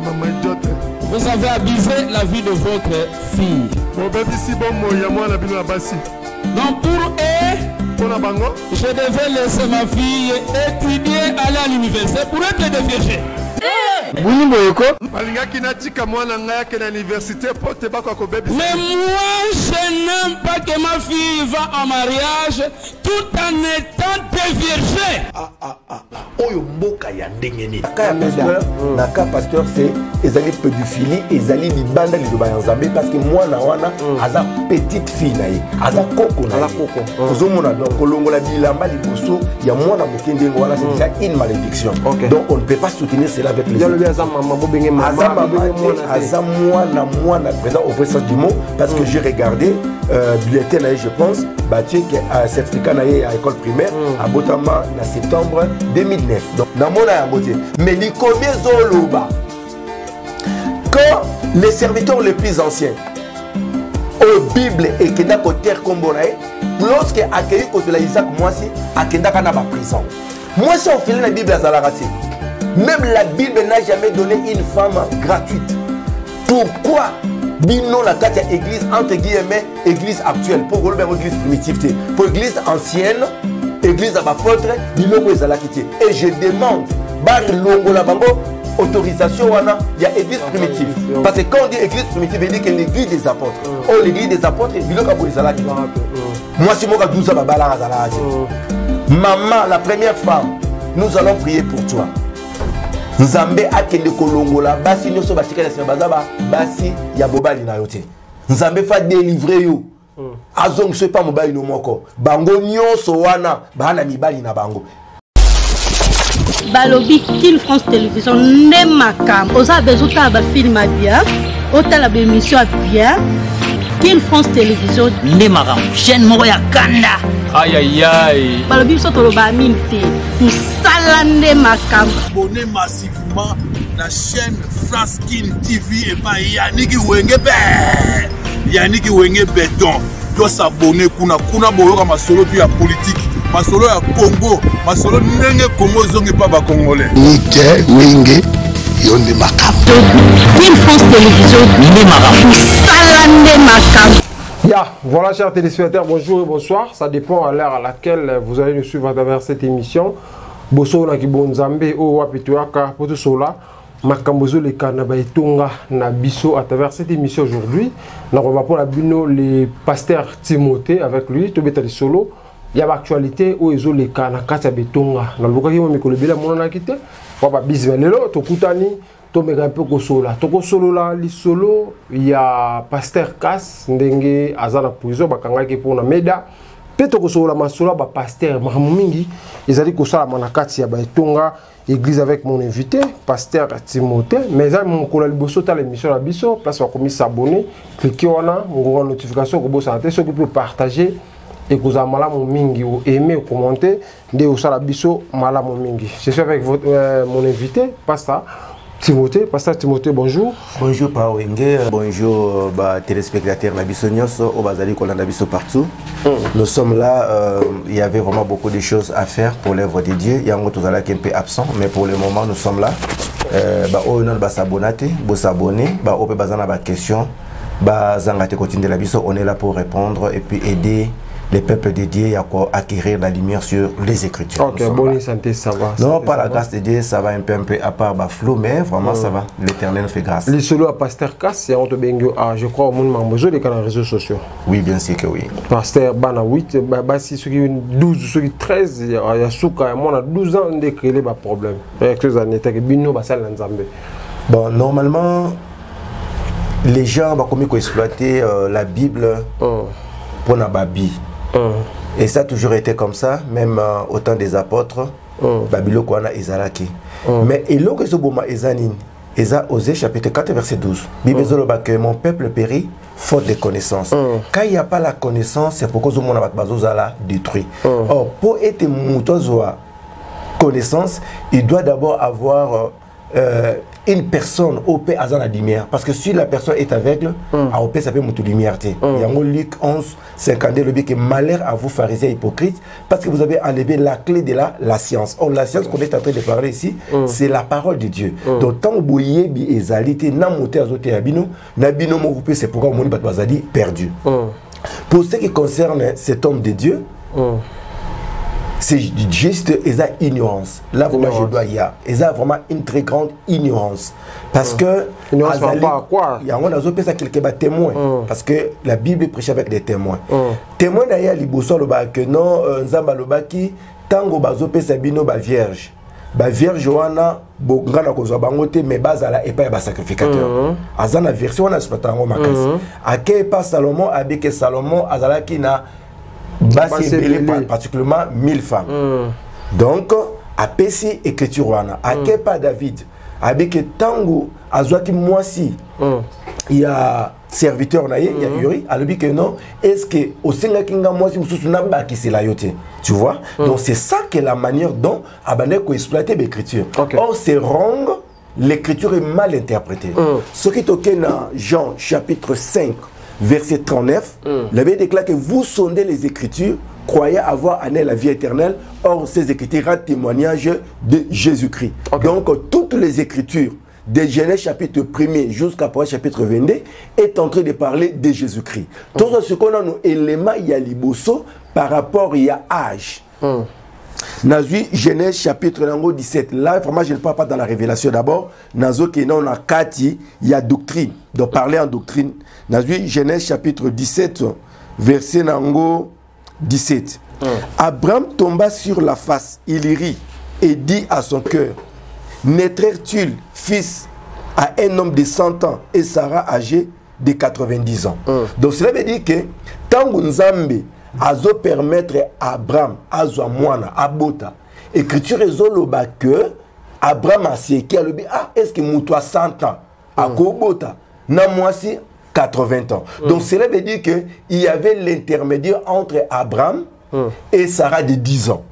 maman idiote. Vous avez abusé la vie de votre fille. Mon bébé si bon moi moi la bino abasi. Donc pour eux, je devais laisser ma fille étudier, aller à l'université pour être de vierge. Mais moi je n'aime pas que ma fille va en mariage tout en étant déviergée. Na cas pasteur c'est ezali pédophilie ezali libanda liloba ya Nzambe parce que mwana wana aza petite fille na ye aza koko na koko ozomona donc kolongola bilamba liboso ya mwana mokende wana c'est déjà une malédiction donc on ne peut pas soutenir cela avec les aza mwana présent au vrai sens du mot parce que j'ai regardé bulletin na ye je pense battu que certificat na ye à école primaire à Botama en septembre 2009 donc dans mon mais les combien zoloba quand les serviteurs les plus anciens au Bible et qui n'a qu'au terre comme lorsque accueilli contre la Isaac Moisi à Kenda kana ba prison moi si on filait la Bible à Zalarati même la Bible n'a jamais donné une femme gratuite pourquoi bino la carte église entre guillemets église actuelle pour le même église primitive pour église ancienne église à apôtre biloko ezala kité et je demande bar longo la bango autorisation wana il y a église primitive parce que quand on dit église primitive il dit que l'église des apôtres oh l'église des apôtres biloko bo ezala kité moi si moka 12 ba bala ezala maman la première femme nous allons prier pour toi Nzambe akende kolongola basi nyoso batika na bazaba basi ya bobali na yote Nzambe fa délivrer yo azong se pas mobile no moko bango nyonso wana bana mibali na bango balobi Kin France Télévision ne makam oza bezuta ba film bien otala ba émission bien Kin France Télévision ne makam chaîne moko ya kanda aïe aïe aïe balobi so to ba minte musala ne makam abonnez massivement la chaîne France Kin TV et pas Yannick Wenge Béton doit s'abonner kuna boyoka masolo puis ya politique masolo ya Congo masolo ndenge Congo zonge pas ba congolais Yannick Wenge yonde makam Kin France Télévision ne makam salande makam. Voilà chers téléspectateurs, bonjour et bonsoir, ça dépend à l'heure à laquelle vous allez nous suivre à travers cette émission. Boso na kibonzambe o wapituaka poto sola makambozo le kanaba etonga na biso à travers cette émission aujourd'hui. Na va pour la bino le pasteur Timothée avec lui to betali solo. Il y a l'actualité o ezo le kana kata betonga. Na luka ki mo mikolo bila mona kite. Papa bismelelo to kutani to mega peu ko sola. To ko solo la li solo il y a pasteur Kas ndenge azana prison bakanga ki pour na meda. Peto ko sola masola ba pasteur mahamumingi ezali ko sala manakati ya betonga. Église avec mon invité, pasteur Timothée. Mais là, mon collègue Bosso, tu as l'émission à Bisso, place où on s'abonner, cliquez on a, on a notification que vous santé, ceux qui peuvent partager et que vous avez mal à mon mingi ou aimer ou commenter, de où ça la Bisso, mal à mon mingi. Je suis avec votre, mon invité, pasteur Timothée. Pasteur Timothée, bonjour. Bonjour Pao Wenge, bonjour téléspectateurs na Bisso Nyonso, au Bazali Kolanda Bisso partout. Nous sommes là, il y avait vraiment beaucoup de choses à faire pour l'œuvre de Dieu. Il y a un autre qui est un peu absent, mais pour le moment nous sommes là. On va s'abonner, on peut poser des questions, on est là pour répondre et puis aider les peuples de Dieu à acquérir la lumière sur les Écritures. Ok, bonne santé, ça va. Non, pas la grâce de Dieu, ça va un peu à part flou, mais vraiment ça va. L'Éternel fait grâce. Les solos à Pasteur Kass, c'est Anto Bengo, je crois, au monde mambozo, les canaux réseaux sociaux. Oui, bien sûr que oui. Pasteur Bana 8, si ceux qui 12, ceux qui 13, il y a Souka, moi, on a 12 ans de créer des problèmes. Il y a quelques années, il y a Bino, Bassal, Nzambe. Bon, normalement, les gens vont comme exploiter la Bible pour Nababi. Et ça a toujours été comme ça, même au temps des apôtres, Babylone Kwana Ezalaki. Mais il que ce moment Ezanin, Eza Osée chapitre 4 verset 12. Bible que mon peuple périt faute de connaissance. Quand il n'y a pas la connaissance, c'est pourquoi mon abazozala détruit. Or, pour être moutozoa connaissance, il doit d'abord avoir une personne au paix à la lumière. Parce que si la personne est aveugle, au paix ça peut monter lumière. Il y a un Luc 11, 52, le but que malheur à vous pharisiens hypocrites, parce que vous avez enlevé la clé de la science. Or, la science qu'on est en train de parler ici, c'est la parole de Dieu. Donc, tant que vous voyez bi ezalité, n'a monté à zoté abino, n'a bino moupé, c'est pourquoi mon bazali perdu. Pour ce qui concerne cet homme de Dieu, c'est juste ignorance. Là, vraiment, je dois y avoir. Il y a vraiment une très grande ignorance. Parce que. Ignorance par rapport à quoi? Il y a un quelques témoins. Parce que la Bible prêche avec des témoins. Témoins d'ailleurs, il y a que non, Nzamba Lobaki, tango bazope sabino ba vierge. Ba vierge wana, bongana kozwa bangote, mais bazala et pas ba sacrificateur. Azana version wana spatango makasi. Ake pas Salomon, abike Salomon, azala ki na. Particulièrement 1000 femmes. Donc, à Pessi écriture wana, à Kepa David, avec Tango, à Zoaki Moisi, il y a serviteur naïe, il y a Yuri, à lui que non, est-ce que au Sénat Kinga Moisi Moussousunamba qui c'est la yote, tu vois? Donc, c'est ça que la manière dont Abaneko exploiter l'écriture. Or, c'est wrong, l'écriture est mal interprétée. Ce qui est OK dans Jean chapitre 5. Verset 39, l'avait déclaré que vous sondez les Écritures, croyez avoir en elle la vie éternelle. Or, ces Écritures rendent témoignage de Jésus-Christ. Donc, toutes les Écritures, de Genèse chapitre 1er jusqu'à chapitre 22, est en train de parler de Jésus-Christ. Tout ce qu'on a nos éléments, il y a liboso par rapport, il y a âge. Nazui Genèse chapitre 17. Là, vraiment, je ne parle pas dans la révélation d'abord. Nazo qui non a Kati, il y a doctrine. Donc parler en doctrine. Nazui Genèse chapitre 17, verset 17. Abraham tomba sur la face, il rit et dit à son cœur, naîtrait-il fils à un homme de 100 ans et Sarah âgée de 90 ans. Donc cela veut dire que tant Nzambe azo permettre à Abraham, azo mwana, abota. Écriture ezoloba que Abraham a séqué, a dit, ah, est-ce que moutoua 100 ans, à kobota, na moisi 80 ans. Donc cela veut dire qu'il y avait l'intermédiaire entre Abraham et Sarah de 10 ans.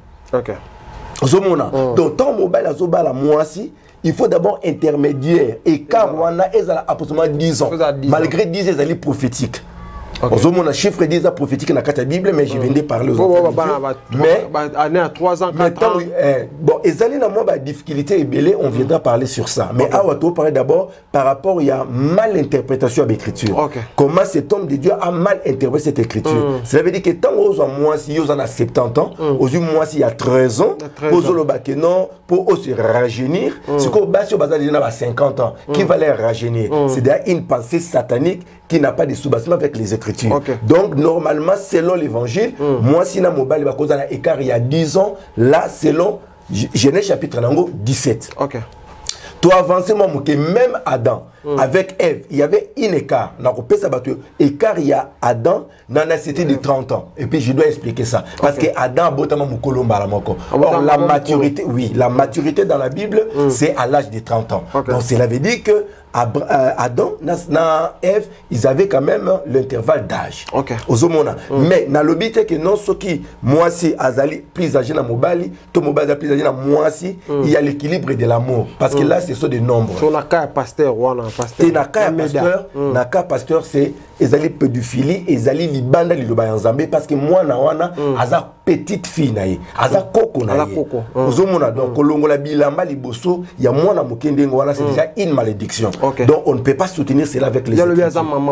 Donc tant mobile azoba la moisi, il faut d'abord intermédiaire. Et car on a approximativement 10 ans, malgré 10 ans, elle est prophétique. Mon chiffre dit ça prophétique dans la Bible, mais je viens de parler aux enfants. Mais à 3 ans, 4 ans. Bon, et ça, la difficulté est belée, on viendra parler sur ça. Mais à Wato, parler d'abord par rapport, il y a mal interprétation de l'écriture. Comment cet homme de Dieu a mal interprété cette écriture. Cela veut dire que tant aux moi, si ils en a 70 ans, aux moi, s'il y a 13 ans, pour le non, pour se rajeunir, ce qu'on base sur bazar, il y en a 50 ans, qui va les rajeunir. C'est d'ailleurs une pensée satanique qui n'a pas de soubassement avec les écritures. Donc, normalement, selon l'évangile, moi, si na mobile va causer un écart il y a 10 ans, là, selon Genèse chapitre 17. Toi, avancez, moi, que même Adam, avec Ève, il y avait un écart. Écart, il y a Adam, dans la cité de 30 ans. Et puis, je dois expliquer ça. Parce que Adam, or, la maturité, oui, la maturité dans la Bible, c'est à l'âge de 30 ans. Donc, cela veut dire que Adam, Ève, ils avaient quand même l'intervalle d'âge. Mais dans le but que non, ce qui, moi, si Azali plus âgé dans Mobali, tout Mobali plus âgé dans moi, si, il y a l'équilibre de l'amour. Parce que là, c'est ça des nombres. Sur la carte pasteur, et na cas pasteur, c'est ezali pédophilie, ezali libanda liloba nzambe parce que moi na wana aza petite fille na ye, aza koko na ye. Ozomona donc kolongola bilamba liboso ya mwana mokende ngwana c'est déjà une malédiction. Donc on ne peut pas soutenir cela avec les autres.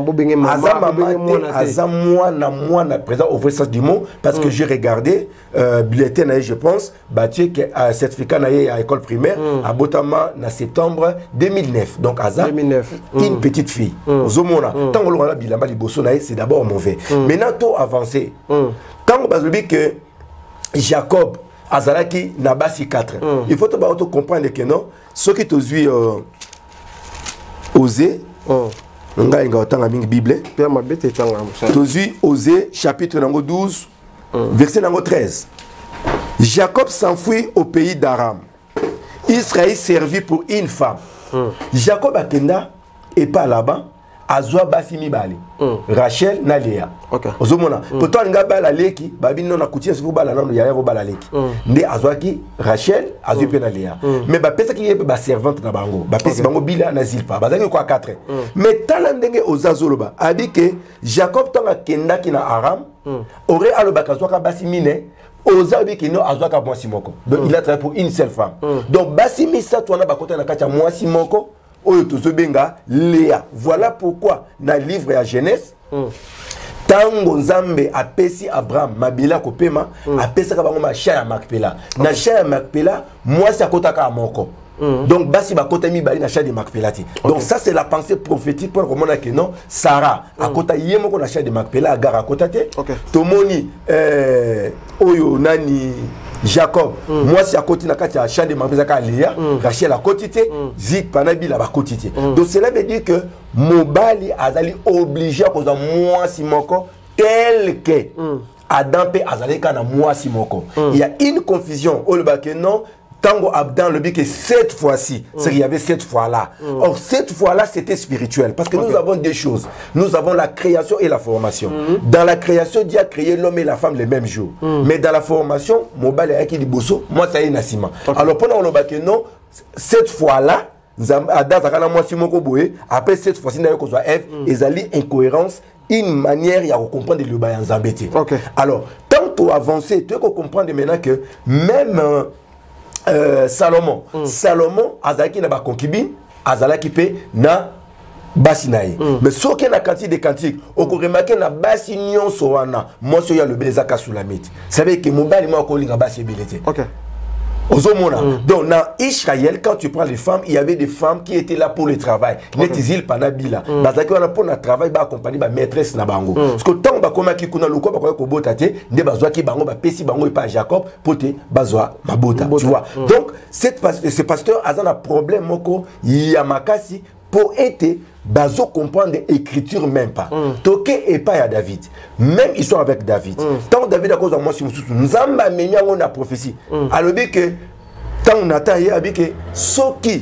Aza mwana présent au vrai sens du mot parce que j'ai regardé bulletin na ye, je pense bâti que certificat na ye à école primaire à Botama na septembre 2009. Donc aza une petite fille. Ozomona tant on la bilamba liboso na ye c'est d'abord mauvais. Maintenant tout avancé. Quand on dit que Jacob Azalaki Nabasi 4, il faut comprendre que non, ce qui te dit Osée, Bible, Osée chapitre 12, verset 13. Jacob s'enfuit au pays d'Aram. Israël servit pour une femme. Jacob Akenda et pas là-bas. azwa basi mibale Rachel na Léa. Ozomona pourtant nga bala leki babi non akutia sifu bala nanu ya yavo bala leki nde azwaki Rachel azwi pe na Léa mais ba pesa ki yebe ba servante na bango ba pesi bango bila na Zilpa bazaki kwa 4 mais tala ndenge ozazoloba abike Jacob tanga kendaki na Aram aurait aloba kazwaka basi mine ozabi kino azwaka mwasi moko donc il a travaillé pour une seule femme donc basi misa twana bakota na kati ya mwasi moko oyo tozobenga Léa. Voilà pourquoi dans le livre ya Genèse tango nzambe apesi Abraham mabila kopema apesa ka bango masha ya Makpela na sha ya Makpela mwasi akotaka amoko donc basi bakota mibali na sha de Makpela ti donc ça c'est la pensée prophétique pour comprendre que non Sarah akota yemoko na sha de Makpela agara akota te tomoni oyo nani Jacob, moi si à côté na kati ya champ de Makpela ka Léa, Rachel à côté te, Zilpa na bila ba côté te. Donc cela veut dire que mobali azali obligé à cause moi si moko tel que Adam pe azali kana moi si moko. Il y a une confusion au le que non tango Abdan le dit que cette fois-ci, c'est qu'il y avait cette fois-là. Or, cette fois-là, c'était spirituel. Parce que nous avons deux choses. Nous avons la création et la formation. Dans la création, Dieu a créé l'homme et la femme les mêmes jours. Mais dans la formation, Mobile et Akili Bosso, moi, ça y est, Nassima. Alors, pendant le bac, non, cette fois-là, après cette fois-ci, ils ont incohérence, une manière de comprendre le bain en Zambéti. Alors, tant qu'on avance, tu peux comprendre maintenant que même Salomon, azalaki na ba concubine, azalaki pe na basi naye. Mais ce qui est na quantité de cantiques, on peut remarquer na basi nyonso wana, moi so ya le belezaka Sulamite. Ça veut dire que mobali ma ko linga basi belete. Donc, dans Israël, quand tu prends les femmes, il y avait des femmes qui étaient là pour le travail. Netizil Panabila. Bazaki wana pour le travail, ba accompagner ba maîtresse na bango. Parce que tant ba koma ki kuna loko ba ko botate, ne bazwa ki bango ba pesi bango et pas Jacob, pote bazwa mabota. Tu vois. Donc, ce pasteur a un problème moko yamakasi pour être bazo comprendre l'écriture même pas. Toké et pas à David. Même histoire avec David. Tant David a cause de moi si nous avons amené on a prophétie. Alors que tant on a taillé avec que soki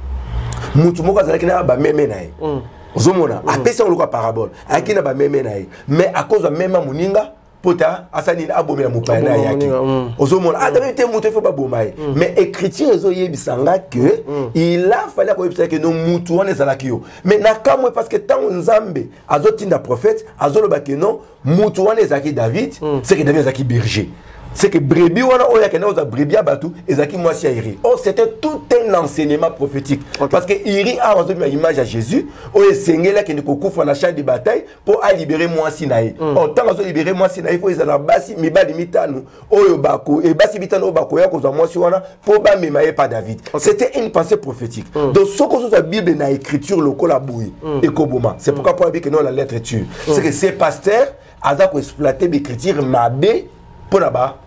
mutumoka zalaki na ba meme nae. Ozomona apesa on le parabole. Akina ba meme nae. Mais à cause de même muninga pota asani abomela mupana yaki ozomona adamite mutu faut pas bomaye mais écriture ezo yebisanga que il a fallu ko yebisa que no mutu on ezalaki yo mais na kamwe parce que tant nzambe azotinda prophète azoloba que non mutu on ezaki David c'est que David ezaki berger c'est que brebis wana oya kena oza brebis abatu ezaki mwasi ya Iri. Or c'était tout un enseignement prophétique parce que Iri a reçu l'image à Jésus oya sengela kene kokufa na champ de bataille pour a libérer mwasi nae. Or tant azo libérer mwasi nae faut ezala basi mibali mitano oyo bako et basi mitano bako ya koza mwasi wana pour ba memaye pas David. C'était une pensée prophétique. Donc ce que la Bible na écriture lokola boui et koboma. C'est pourquoi pour dire que non la lettre tue. C'est que ces pasteurs aza ko exploiter l'écriture mabe pour là-bas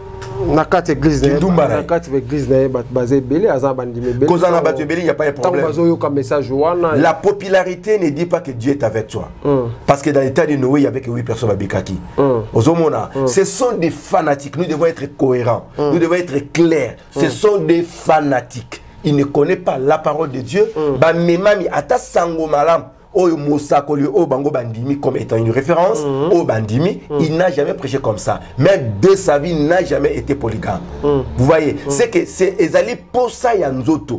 nakati église nakati église na basé belé azabandi mebele cause na batu belé il y a pas de problème message wana la popularité ne dit pas que Dieu est avec toi parce que dans l'état de Noé il y avait que 8 personnes à Bikaki ozomona ce sont des fanatiques. Nous devons être cohérents, nous devons être clairs. Ce sont des fanatiques, ils ne connaissent pas la parole de Dieu ba memami ata sango malam Oyo Moussakoli, O Bango Bandimi comme étant une référence, O Bandimi, il n'a jamais prêché comme ça. Même de sa vie, n'a jamais été polygame. Vous voyez, c'est que c'est Ezali pour ça Yanzoto.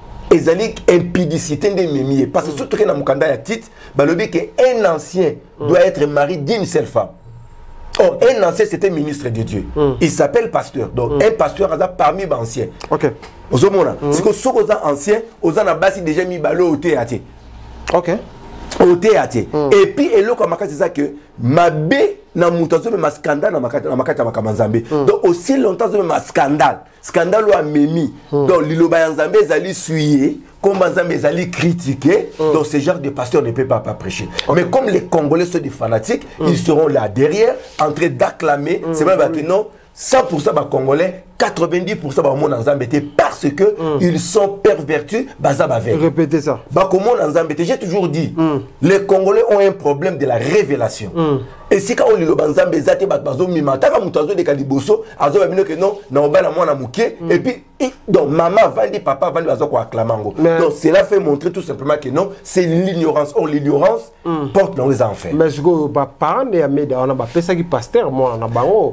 Ezali impudicité de Mimi. Parce que surtout que dans Mukanda y titre, le but qu'un ancien doit être marié d'une seule femme. Or, un ancien, c'était ministre de Dieu. Il s'appelle pasteur. Donc, un pasteur a parmi les anciens. Ok. C'est que ceux qui sont anciens, ils ont déjà mis balo au théâtre. Ok. Au théâtre. Et puis, et là, c'est ça que ma bé na mutazo mais ma scandale na makata makamanzambe. Donc aussi longtemps même ma scandale. Scandale ou memi. Donc liloba nzambe zali suyer, comme nzambe zali critiquer. Donc ce genre de pasteur ne peut pas prêcher. Mais comme les Congolais sont des fanatiques, ils seront là derrière en train d'acclamer, c'est vrai que non 100% des Congolais 90% ba monde nzambe te parce que ils sont pervertis baza avec. Répétez ça. Ba comment nzambe te, j'ai toujours dit les Congolais ont un problème de la révélation. Et si quand on le banzambe zate ba bazo mima taka mutazo de kaliboso azo babino que non na obala mwana muke et puis donc maman vandi papa vandi bazo ko acclamango. Donc cela fait montrer tout simplement que non, c'est l'ignorance. Or l'ignorance porte dans les enfers. Mais ce que ba parents de Ameda on a ba pesa qui pasteur moi na bango.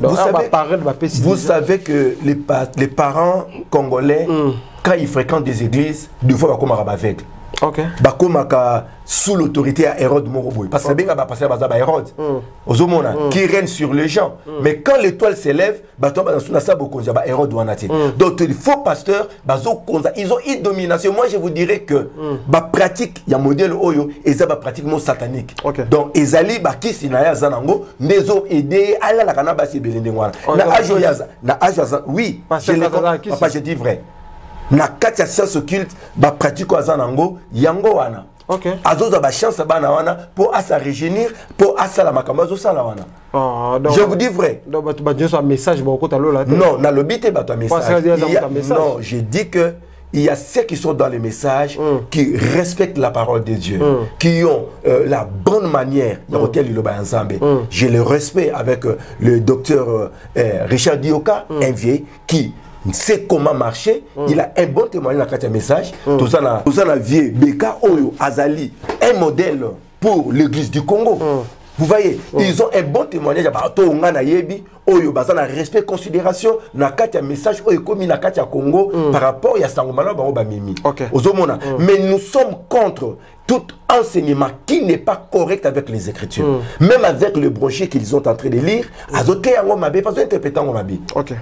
Vous savez que les parents congolais, quand ils fréquentent des églises, deux fois, ils sont aveugles. Ok. Sous l'autorité à Hérode Moroboy. Parce que c'est bien passer à Hérode. Qui règne sur les gens. Mais quand l'étoile s'élève, Hérode donc il faut pasteur, ils ont une domination. Moi je vous dirais que la pratique, il y a un modèle oyo, et ça pratiquement satanique. Donc ils allaient qui si na zanango, les ont aidé à la canaba si belendengwana. Na ajoyaza, oui, je dis vrai. Na katia science occulte, ba pratique au zanango, yango wana. Ok. Azoza ba chance bana wana pour à se régénérer, pour à ça la makamazo sala wana. Je vous dis vrai. Donc ba un message beaucoup ta là. Non, na lobité ba ton message. Non, je dis que il y a ceux qui sont dans les messages, qui respectent la parole de Dieu, qui ont la bonne manière dans laquelle ils le ensemble. J'ai le respect avec le docteur Richard Dioka, un vieil qui sait comment marcher. Il a un bon témoignage dans le message. Tout ça la vieille Beka Oyo Azali, un modèle pour l'église du Congo. Vous voyez, ils ont un bon témoignage. Oyo bazana respect considération na katia message oyo komi na katia Congo par rapport à Sangomana ba mimi. Mais nous sommes contre tout enseignement qui n'est pas correct avec les Écritures. Même avec le brochet qu'ils ont en train de lire, azoté yango mabe pas interpréter yango mabe.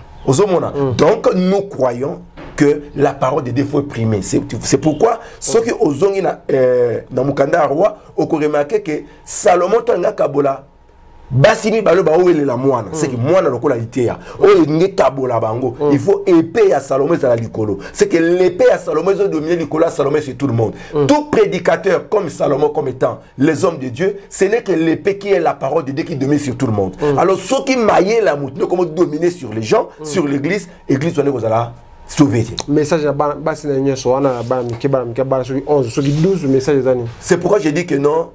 Donc nous croyons que la parole de Dieu faut primer. C'est pourquoi ceux qui ozongi na mukanda roi oko remarquer que Salomon tanga kabola basimi balo ba ouele la moine, c'est que moine lokola litea o nge kabola bango, il faut épée à Salomon à la likolo, c'est que l'épée à Salomon ils ont dominé likolo à Salomon sur tout le monde. Tout prédicateur comme Salomon comme étant les hommes de Dieu, ce n'est que l'épée qui est la parole de Dieu qui domine sur tout le monde. Alors ceux qui maillent la moutine comment dominer sur les gens, sur l'église on est aux ala sauver. Message à basi na nyeso wana ba mikeba sur 11 sur 12 messages ani. C'est pourquoi je dis que non.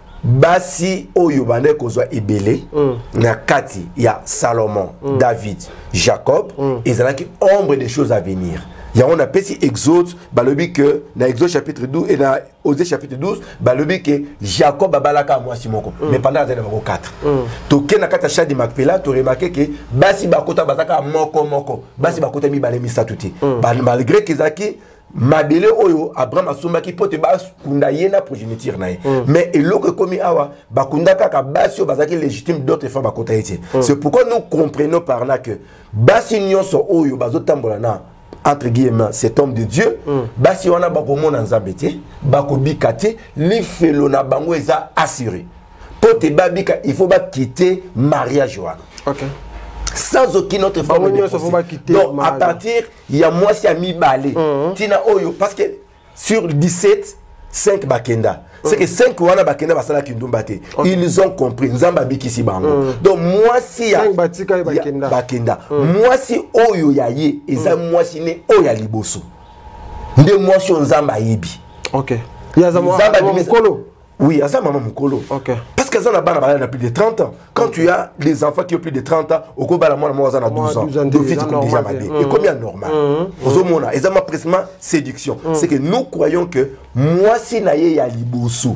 Basi oyo bande kozwa ebele na kati ya Salomon, David, Jacob, ezalaki ombre des choses à venir. Ya on a pesi Exode balobi que na Exode chapitre 12 et na Osée chapitre 12 balobi que Jacob babalaka mwasi moko mais pendant les 4. To ke na kata Shadi Makpela to remarquer que basi bakota bazaka moko basi bakota mi balemi satuti. Malgré que zaki Mabele oyo Abraham asomba ki pote ba kunda yena progéniture nae. Mais eloko komi awa bakunda kaka basi bazaki légitime d'autres femmes bakota ete. C'est pourquoi nous comprenons par là que basi nyonso oyo bazotambola na entre guillemets cet homme de Dieu basi wana bakomona nzambe te bakobika te li felo na bango eza assuré. Pote babika il faut ba quitter mariage wana. OK. Sans aucune autre forme de possibilité. Donc à partir il y a moi si ami balé tina oyo parce que sur 17 5 bakenda c'est que 5 wana bakenda basala kindumba te ils ont compris nzamba bikisi bango donc moi si ya 5 batika bakenda moi si oyo yaye eza moi si ne oya liboso nde moi si nzamba yebi. OK ya za nzamba mukolo. Oui, à ça, maman Mukolo. Okay. Parce que ça n'a plus de 30 ans. Quand tu as des enfants qui ont plus de 30 ans, au Koba, moi, on a 12 ans. D'office, comme déjà ma vie. Et combien normal. Et ça m'a presque séduction. C'est que nous croyons que moi, si naïe ya libosu,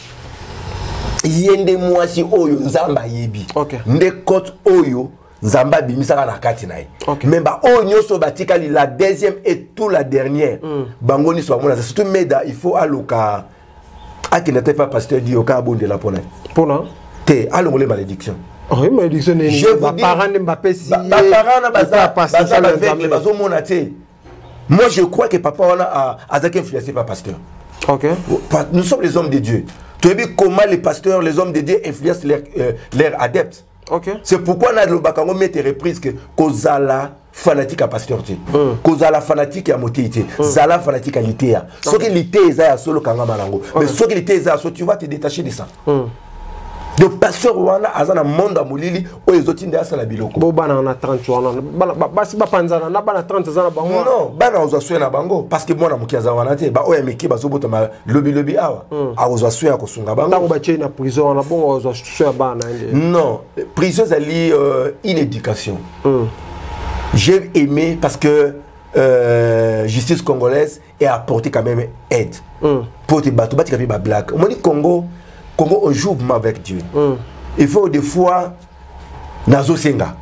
yende moi si oyo nzamba yebi. Nde kote oyo nzamba bimisaka na kati naïe. Mais bah oyo so batika la deuxième et tout la dernière. Bangoni soit mona. Surtout Meda, il faut alloka. Qui n'était pas pasteur dit au Cabon de la Pona. Pona T'es allons les malédictions. Oui, malédiction. Je vous dis. Parents Mbappé si. Parents moi je crois que papa a influencé par pasteur. OK. Nous sommes les hommes de Dieu. Tu as vu comment les pasteurs, les hommes de Dieu influencent leurs adeptes. OK. C'est pourquoi on a le bakango met reprise que Kozala fanatique à pasteur T. Kozala fanatique à motéité. Zala fanatique à litéa. Ce qui litéa est solo kanga malango. Mais ce qui litéa est tu vas te détacher de ça. Donc pasteur wana azana monde amulili o ezotinde asala biloko. Bo bana na 30 wana. Basi ba panzana na bana 30 zana bango. Non, bana ozaswe na bango parce que mwana mukiaza wana te ba oya meki bazobota ma lobi awa. A ozaswe ya kosunga bango. Tango ba na prison wana bongo ozaswe bana ende. Non, prison ali une éducation. J'ai aimé parce que justice congolaise est apporté quand même aide. Pour te battre, battre ba black. On dit Congo on joue avec Dieu. Il faut des fois nazo senga.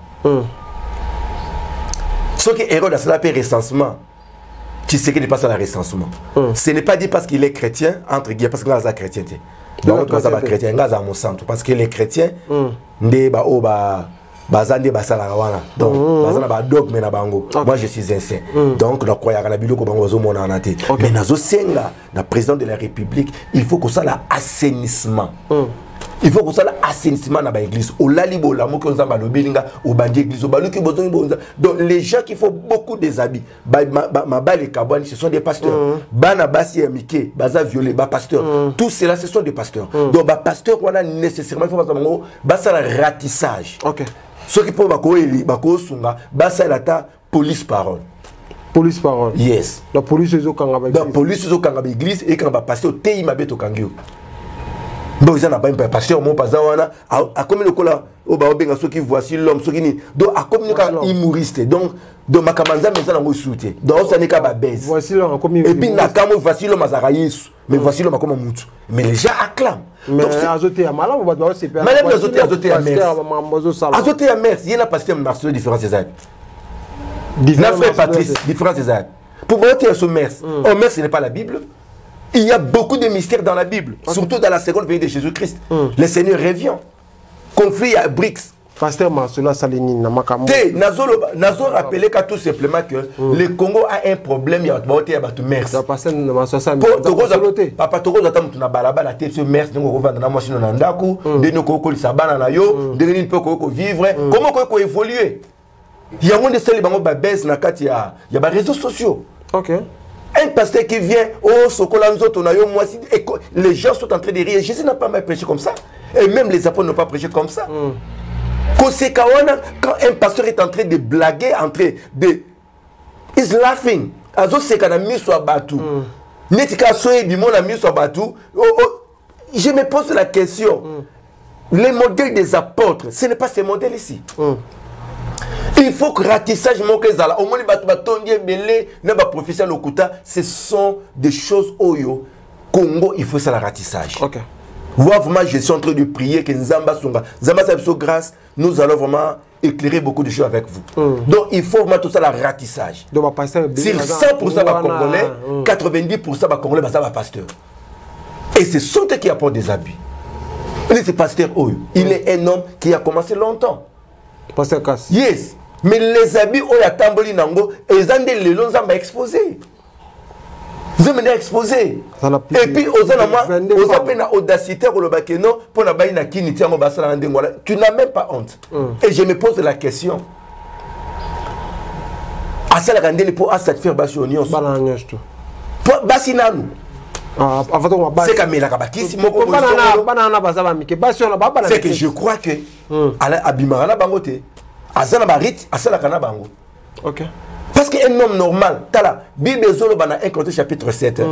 Ce qui est erreur dans cela paix recensement. Tu sais qu'il n'est pas ça le recensement. Ce n'est pas dit parce qu'il est chrétien entre guillemets parce que là c'est chrétien. Donc on va chrétien, on va mon centre parce que les chrétiens ne ba o ba bazande basala wana. Donc bazana ba dogme na bango. Moi je suis un saint. Donc na croya na biloko bango zo mona na te. Mais nazo senga na président de la République, il faut que ça la assainissement. Il faut que ça l'assainissement dans l'église. Au lalibo la moko nzamba lo belinga au bandi église au baluki bozongi bonza. Donc les gens qui font beaucoup des habits, ma bale kabani ce sont des pasteurs. Bana basi amike, baza violé, ba pasteur. Tout cela ce sont des pasteurs. Donc ba pasteur on a nécessairement il faut faire bango basa la ratissage. OK. Ceux qui peuvent bako sunga basa la ta police parole. Police parole. Yes. La police zo kanga ba église. La police zo kanga ba église et quand ba pasteur tei mabeto kangio. Donc ils n'ont pas un pasteur mon pas à comme le cola au baobenga ceux qui voici l'homme ceux qui ni donc à comme le humoriste donc ma kamanza mais ça n'a pas soutien donc ça n'est qu'à ba baisse voici l'homme comme et puis na kamo voici l'homme azara Yesu mais voici l'homme comme mutu mais les gens acclament mais azoté à malam on va c'est pas madame azoté à merci azoté à merci il y a pasteur Marcelo différence des aides différence Patrice différence des aides pour voter à ce merci oh merci n'est pas la Bible. Il y a beaucoup de mystères dans la Bible, surtout dans la seconde venue de Jésus-Christ. Le Seigneur revient. Conflit à BRICS. Pasteur Marcelo Salini Namakambo. Nazo rappelé qu'à tout simplement que le Congo a un problème. Il y a un merce. Papa Togo Zatam tuna balaba la tête sur merce. Nous revendons dans la machine en andaku. De nous kokoli sabana na yo. De nous peut vivre. Comment qu'on évoluer? Il y a un de celles qui baisse na kati ya ba réseaux sociaux. OK. Un pasteur qui vient, oh, moi, les gens sont en train de rire. Jésus n'a pas mal prêché comme ça. Et même les apôtres n'ont pas prêché comme ça. Quand un pasteur est en train de blaguer, en train de... He's laughing. Je me pose la question. Les modèles des apôtres, ce n'est pas ces modèles ici. Il faut que ratissage manque zala au moins batondi belé ne ba professeur lokuta ce sont des choses oyo Congo il faut ça la ratissage. OK. Vraiment je suis en train de prier que Nzamba songa Nzamba sa grâce nous allons vraiment éclairer beaucoup de choses avec vous. Donc il faut vraiment tout ça la ratissage. Donc passer sur 100% ba congolais 90% ba congolais ba pasteur. Et c'est son qui apporte des habits. Il est pasteur oyo. Il est un homme qui a commencé longtemps. Pasteur Kass. Yes. Mais les habits où il y a tamboli nango, ils ont des lélons exposés. Ils ont exposé. Et puis, aux gens audacité pour le bakeno pour la baïna qui n'y tient au bassin. Tu n'as même pas honte. Et je me pose la question. À ça la randelle pour satisfaire Bassi Oignon. Bassi Nanou. C'est comme la kabakisi. C'est que je crois que Abimara Bangote. Azana barit, asala kana bango. OK. Parce qu'un homme normal, tala, Bible zolo bana 1 Corinthiens chapitre 7.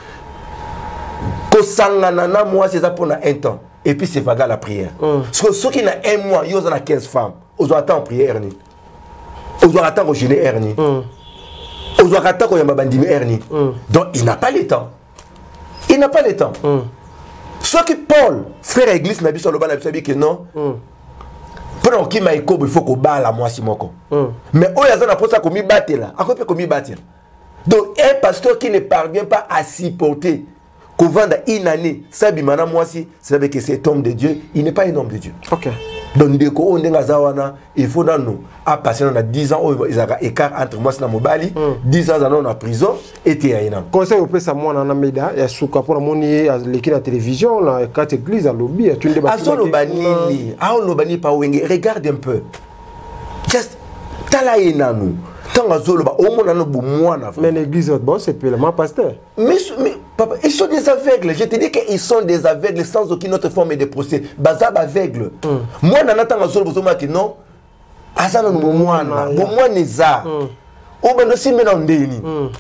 Ko sanganana moi c'est ça pour un temps et puis c'est vaga la prière. Parce que ceux qui n'a un mois, ils ont 15 femmes. Ils ont attend prière ni. Ils ont attend au jeûner erni. Ils ont attend au yambandimi erni. Donc il n'a pas le temps. Il n'a pas le temps. Soit que Paul, frère église n'a biso loba na biso que non. Pour qui m'a il faut qu'on bat la moi si moko. Mais oh yazana na posa komi batela. A quoi peut komi batela. Donc un pasteur qui ne parvient pas à supporter qu'on vende une année, ça bimana moi si, c'est avec que cet homme de Dieu, il n'est pas un homme de Dieu. OK. Donc dès qu'on est zawana, il faut dans nous à passer dans 10 ans où il y a écart entre moi et Mobali, 10 ans dans la prison et Théaïna. Conseil au pèse à moi dans la média, il y a souka pour monier l'équipe de la télévision, la carte église, à lobby, tu ne débat pas. Regarde un peu. Just talaïna nous. Tant à Zolo, au moins, on a besoin. Mais l'église, bon, c'est plus le pasteur. Mais papa, ils sont des aveugles. Je te dis qu'ils sont des aveugles sans aucune autre forme de procès. Bazab aveugle. Moi, on a tant à Zolo, non. Azana no mwana. Bo mwana eza. O bando si mena ndeni.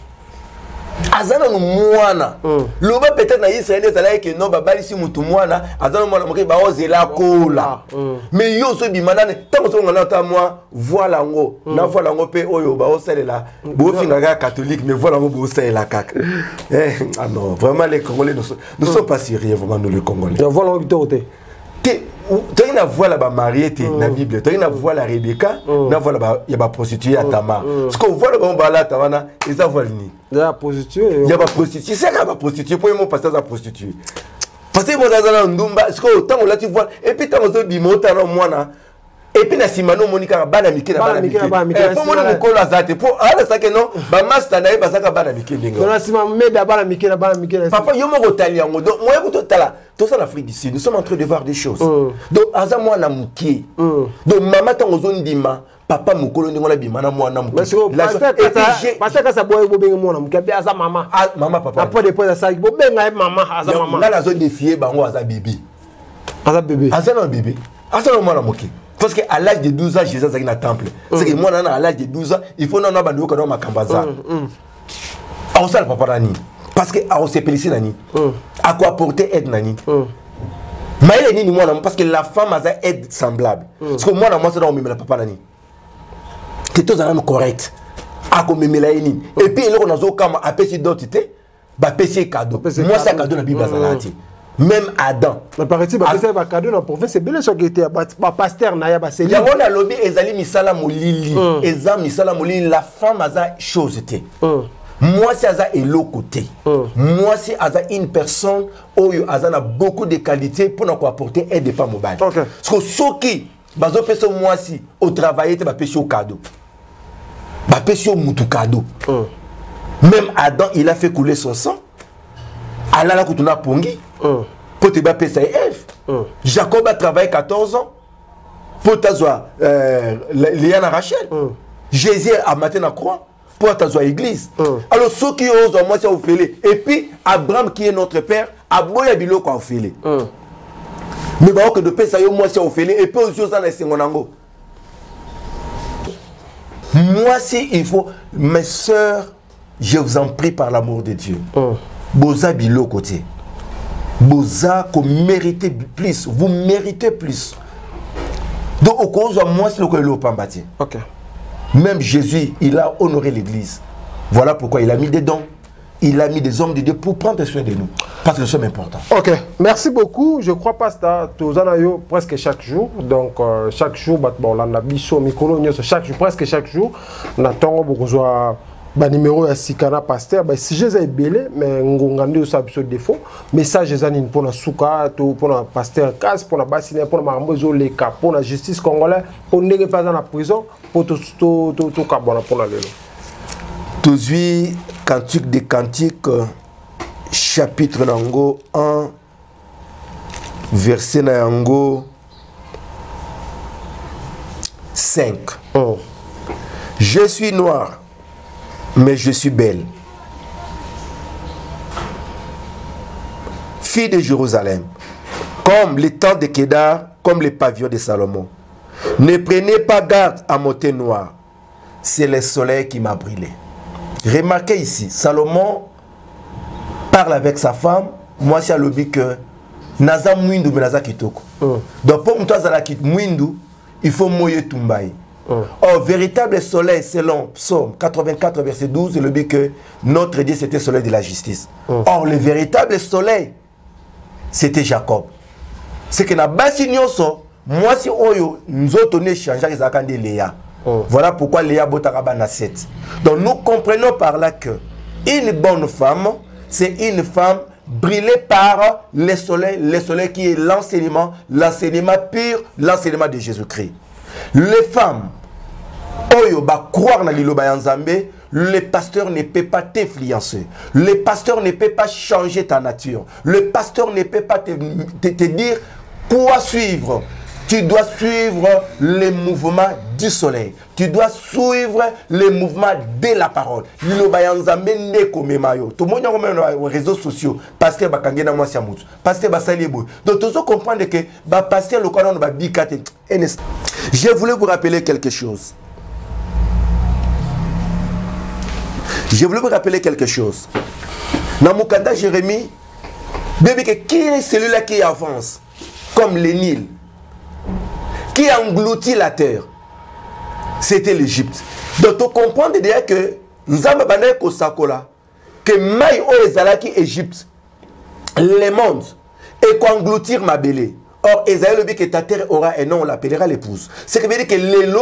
Azana no mwana. Loba peut-être na Israël ezala que non babali si mutu mwana, azana mwana moke ba ozela kola. Mais yo so bimanane, tango so ngana ta moi, voilà ngo. Na voilà ngo pe oyo ba oselela. Bo finga catholique mais voilà ngo bo oselela kaka. Ah non, vraiment les Congolais ne sont pas sérieux vraiment nous les Congolais. Voilà autorité. Tu as une voix là-bas mariée dans la Bible. Tu as une voix là Rebecca, une voix là-bas il y a prostituée à Tamar. Parce qu'on voit là-bas là Tamana, ils ont volé. Il y a prostituée. Il y a prostituée. C'est ça la prostituée. Pour moi pasteur la prostituée. Parce que moi dans la ndumba, parce que tant on là tu vois et puis tant on se bimota là moi na et puis na simano monika bana mike na bana mike. Pour moi le col azate pour ala ça que non, ba master na ba ça ka bana mike ndinga. Dans la simano me da bana mike na bana mike. Papa yo mo rotali yango. Donc moi ko tala tout ça en Afrique du Sud, nous sommes en train de voir des choses. Donc, aza moi na muki. Donc, maman tango zondima, papa mukolo ni ngona bima na moi na muki. Parce que ça boy bo benga mona muki aza maman. Maman papa. Après depuis ça bo benga maman aza maman. Là la zone défier bango aza bébé. Aza bébé. Aza na bébé. Aza na moi na muki. Parce qu'à l'âge de 12 ans, Jésus est dans le temple. C'est que moi, à l'âge de 12 ans, il faut non abandoner quand on m'a cambaza. On sait le papa nani. Parce que on s'est pélicé nani. À quoi porter aide nani. Mais il est ni moi parce que la femme a aide semblable. Parce que moi moi c'est dans le papa nani. Que tous en correct. À quoi me la ni. Et puis là on a zo comme à péché d'autorité, ba péché cadeau. Moi c'est cadeau la Bible azalati. Même Adam. Mais par exemple, c'est un cadeau dans la province, c'est bien sûr qu'il était pasteur na ya ba il y a on a lobby ezali misala molili. Ezam misala molili la femme a chose était. Moi, c'est Aza et l'autre côté. Moi, c'est Aza une personne où Aza a beaucoup de qualités pour nous apporter aide pas mobile. Parce que ceux qui, bazo peso moi si au travail, tu vas pêcher au cadeau, va pêcher au moutou cadeau. Même Adam, il a fait couler son sang. Allah la koutuna pongi pour te battre pêcher Ève. Jacob a travaillé 14 ans pour t'avoir Léa na Rachel. Jésus a maté na croix. Pour ta église. Alors ceux qui osent moi c'est offrir. Et puis Abraham qui est notre père, aboya biloko a offrir. Mais bah que de paix ça yo moi c'est offrir et puis aussi ça na singonango. Moi si il faut mes sœurs, je vous en prie par l'amour de Dieu. Boza biloko côté. Boza qu'on méritez plus, vous méritez plus. Donc au cause moi c'est le que le pambati. OK. Même Jésus, il a honoré l'église. Voilà pourquoi il a mis des dons. Il a mis des hommes de Dieu pour prendre soin de nous. Parce que nous sommes importants. Ok, merci beaucoup. Je crois pas que tu as presque chaque jour. Donc, chaque jour, on a biso, chaque jour, presque chaque jour. On attend beaucoup de numéro à Sikana Pasteur. Si je les belé, mais on a des défauts. Message pour la souka, pour la Pasteur Kass, pour la bassine, pour la marmozo, les cas, pour la justice congolaise, pour ne pas dans la prison, pour tout cabana pour la lélo. Tozui, Cantique des Cantiques, chapitre nango 1, verset nango 5. Je suis noir, mais je suis belle. Fille de Jérusalem, comme les tentes de Kédar, comme les pavillons de Salomon. Ne prenez pas garde à mon teint noir, c'est le soleil qui m'a brûlé. Remarquez ici, Salomon parle avec sa femme, moi c'est à l'objet que Naza Mwindu Naza Kitoko. Donc pour moi, il faut mouiller Tumbaï. Or, véritable soleil, selon Psaume 84, verset 12, le but que notre Dieu c'était le soleil de la justice. Or, le véritable soleil, c'était Jacob. C'est que na basignoso, moi si oyo, nous autres on échange avec Zakande Léa. Voilà pourquoi Léa Botaraba na 7. Donc nous comprenons par là que une bonne femme, c'est une femme brûlée par le soleil qui est l'enseignement pur, l'enseignement de Jésus-Christ. Les femmes, oyo ba croire na liloba ya Nzambe, le pasteur ne peut pas t'influencer. Le pasteur ne peut pas changer ta nature. Le pasteur ne peut pas te dire quoi suivre. Tu dois suivre les mouvements du soleil. Tu dois suivre les mouvements de la parole. Tout le monde a les réseaux sociaux. Pasteur Bakangena Mwasiamut. Pasteur Basalebo. Donc, tu dois comprendre que pasteur le Coran va bicate. Je voulais vous rappeler quelque chose. Je voulais vous rappeler quelque chose. Dans Mukanda Jérémie, qui est celui-là qui avance comme le Nil, qui engloutit la terre? C'était l'Égypte. Donc, tu comprends déjà que nous avons que Maï Ezalaki Égypte, le monde, et qu'engloutir ma belle. Or, Esaïe le dit que ta terre aura un nom, on l'appellera l'épouse. Ce qui veut dire que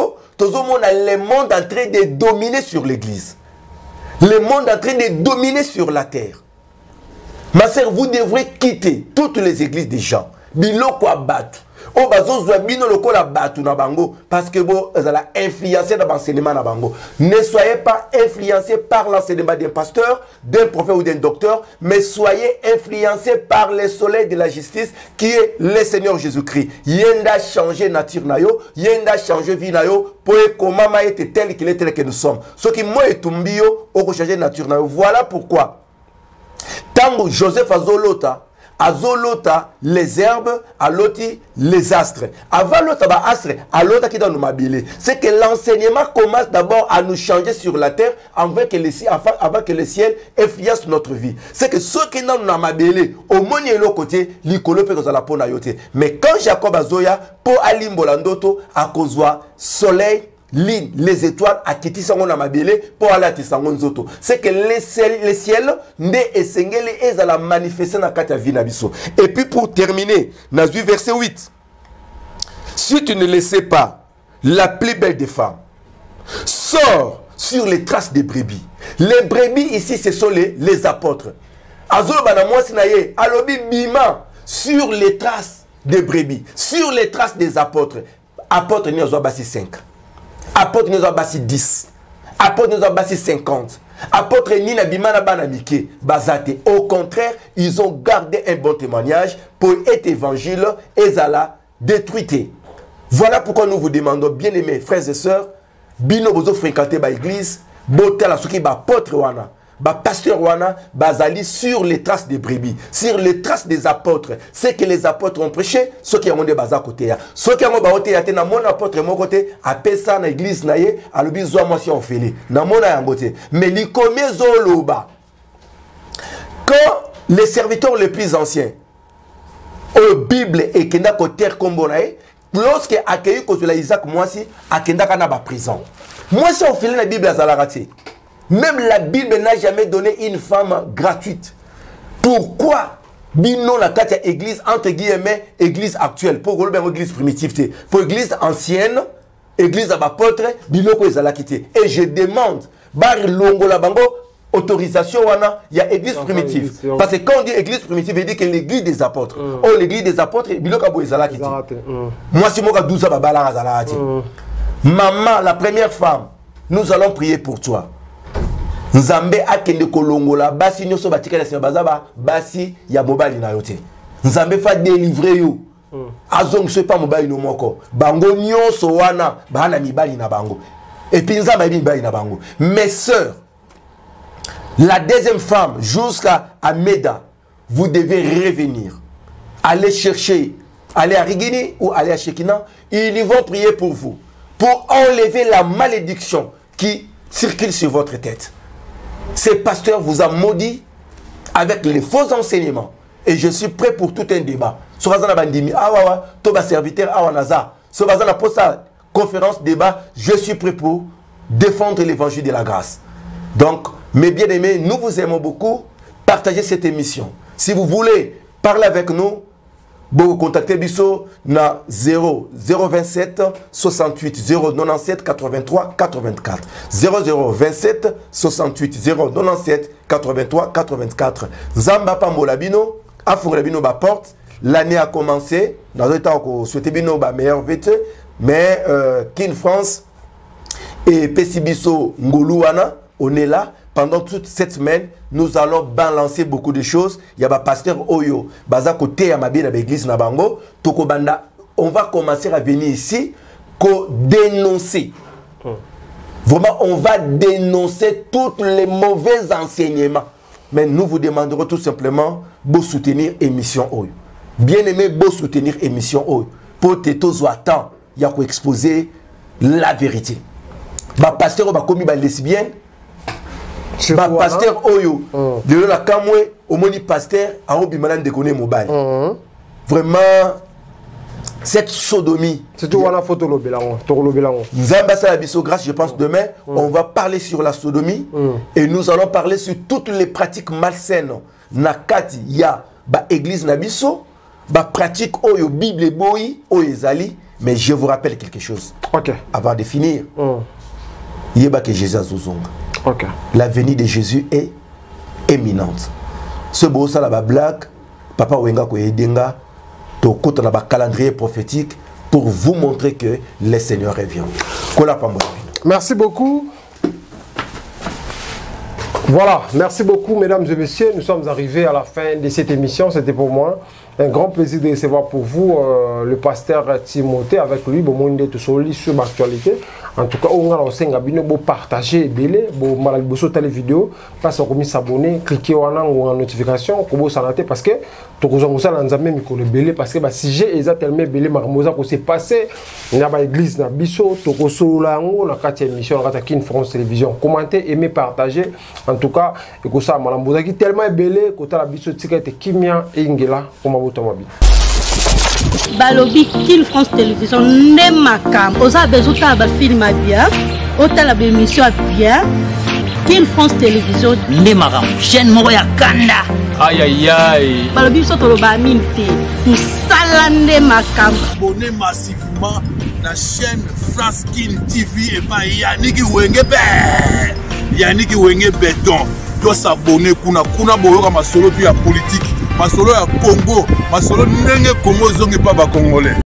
le monde est en train de dominer sur l'église. Le monde est en train de dominer sur la terre. Ma sœur, vous devrez quitter toutes les églises des gens. Biloko abatu. O bazo zwa bino lokola batu na bango parce que vous allez influencer dans l'enseignement na bango. Ne soyez pas influencés par l'enseignement d'un pasteur, d'un prophète ou d'un docteur, mais soyez influencés par le soleil de la justice qui est le Seigneur Jésus-Christ. Yenda changer nature na yo, yenda changer vie na yo pour que comment ma était tel qu'il est tel que nous sommes. Ce qui moi et tumbio au changer nature na yo. Voilà pourquoi tango Joseph Azolota Azolota les herbes, aloti les astres. Avant l'autre astre, alota qui donne mabile. C'est que l'enseignement commence d'abord à nous changer sur la terre avant que le ciel influence notre vie. C'est que ceux qui n'ont pas mabile, au moins de l'autre côté, l'icolo peut la peau nayote. Mais quand Jacob Azoya, pour alimbolandoto, à cause du soleil, les étoiles à quitter sangon na mabele pour aller à tisangon zoto. C'est que les ciels ne esengeli et à la manifester na kata vie na biso. Et puis pour terminer, dans le verset 8. Si tu ne le sais pas, la plus belle des femmes sort sur les traces des brebis. Les brebis ici ce sont les apôtres. Azolo bana mwasi na ye alobi bima sur les traces des brebis, sur les traces des apôtres. Apôtres ni ozo basi 5. Apôtre nous a bâti 10. Apôtre nous a bâti 50. Apôtre Nina Bimana Banamike Bazate. Au contraire, ils ont gardé un bon témoignage pour être évangile et la détruite. Voilà pourquoi nous vous demandons, bien aimés frères et sœurs, bino bozo fréquenter ba église, botala soki ba apôtre wana. Bah, pasteur Wana bazali sur les traces des brebis, sur les traces des apôtres. C'est que les apôtres ont prêché, ceux qui ont des bazar côté. Ceux qui ont des côté, na mon apôtre mon côté, a pesa na église naie, a lobi zo moi si on fait les. Na mon a côté. Mais li comé zoloba. Quand les serviteurs les plus anciens, au Bible et kenda ko terre kombo nae, lorsque accueilli ko la Isaac moi si a kenda kana ba prison. Moi si on fait la Bible à Zalarati. Même la Bible n'a jamais donné une femme gratuite. Pourquoi bino la carte église entre guillemets église actuelle pour l'église primitive pour l'église ancienne église apôtre bino ko ezala quitté et je demande bar longo la bango autorisation wana il y a église primitive parce que quand on dit église primitive il dit que l'église des apôtres oh l'église des apôtres bino ka bo ezala quitté moi si moi ka 12 babala ezala quitté maman la première femme nous allons prier pour toi. Nzambe akende kolongola basi nyoso batika na bazaba basi ya mobali na yote. Nzambe fa délivrer yo. Azong se pas mobali no moko. Bango nyoso wana bana mibali na bango. Et puis nzamba mibali na bango. Mes sœurs, la deuxième femme jusqu'à Meda, vous devez revenir. Allez chercher, allez à Rigini ou allez à Shekina, ils vont prier pour vous pour enlever la malédiction qui circule sur votre tête. Ce pasteur vous a maudit avec les faux enseignements. Et je suis prêt pour tout un débat. Sorazana Bandimi, Awawa, Toba serviteur, Awanaza. Sorazana pour sa conférence débat, je suis prêt pour défendre l'évangile de la grâce. Donc, mes bien-aimés, nous vous aimons beaucoup. Partagez cette émission. Si vous voulez parler avec nous, vous contactez Bisso na 027 68 097 83 84 0027 68 097 83 84. Zamba Pambolabino, Afurabino ba porte. L'année a commencé. Dans le temps qu'on souhaitait bino ba meilleur vite, mais Kin France et Pessibiso Ngoluana, on est là. Pendant toute cette semaine, nous allons balancer beaucoup de choses. Il y a un pasteur Oyo, baza côté à ma bien à l'église na bango, toko banda on va commencer à venir ici pour dénoncer. Vraiment, on va dénoncer tous les mauvais enseignements. Mais nous vous demanderons tout simplement de soutenir l'émission OYO. Bien aimé, de soutenir l'émission OYO. Pour que tous attendent, il y a exposer la vérité. Le pasteur va commis les lesbiennes. Le pasteur OYO. De la Kamwe, au moni pasteur, à Obimanan de Kone Mobile. Vraiment, cette sodomie. C'est tout la photo grâce, je pense demain, on va parler sur la sodomie et nous allons parler sur toutes les pratiques malsaines. Nakati ya ba église nabiso, ba pratique oyo Bible boy oyo ezali, mais je vous rappelle quelque chose. OK. Avant de finir. Yeba que Jésus azozonga. OK. La venue de Jésus est imminente. Ce beau ça la blague, papa wenga ko yedenga. Donc, on a un calendrier prophétique pour vous montrer que le Seigneur revient. Merci beaucoup. Voilà, merci beaucoup mesdames et messieurs. Nous sommes arrivés à la fin de cette émission. C'était pour moi un grand plaisir de recevoir pour vous le pasteur Timothée avec lui. Bon, on est tout sur l'actualité. En tout cas, on a aussi partager les vidéos, parce qu'on a s'abonner, cliquer en notification, parce que parce que si j'ai exactement belé marmosa ko s'est passé il y a l'église na biso to solo ngo na kati émission na kati France Télévision. Commentez, aimez, partagez. En tout cas, et que ça malamboza qui tellement belé ko ta biso tika te kimia ingela comme botomabi. Balobi Kin France Télévision ne makam oza bezuta ba film bien otala ba émission bien Kin France Télévision ne makam chaîne moko ya kanda. Aïe aïe aïe. Balobi so toloba minte musala ne makam. Abonnez massivement la chaîne France Kin TV et pas Yannick Wengebe. Yannick Wengebe donc doit s'abonner kuna boyoka masolo puis ya politique. Masolo ya Congo, masolo nenge Congo zonge pas ba congolais.